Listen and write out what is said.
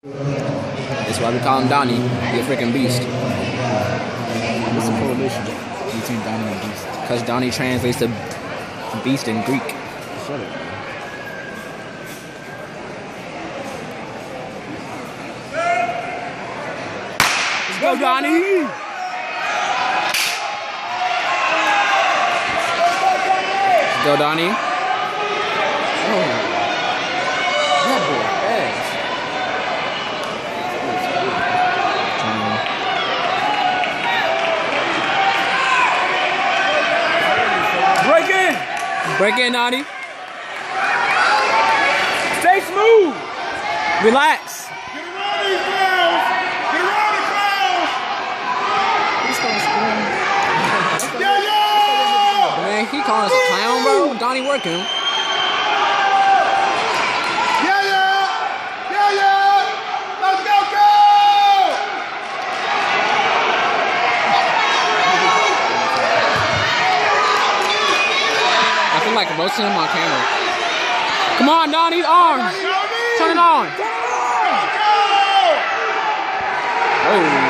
That's why we call him Donnie. He a freaking beast. What's the correlation between Donnie and beast? Because Donnie translates to beast in Greek. Shut it. Let's go, Donnie! Let's go, Donnie. Oh. That boy ass. Break in! Break in, Donnie. Stay smooth! Relax. Get around these clowns! Get around the clowns! Yeah, yeah! Man, he calling us a clown, bro. Donnie working. Yeah, yeah! Yeah, yeah! Let's go, go! I feel like roasting him on camera. Come on, Donnie's arms. Turn it on. Go! Oh.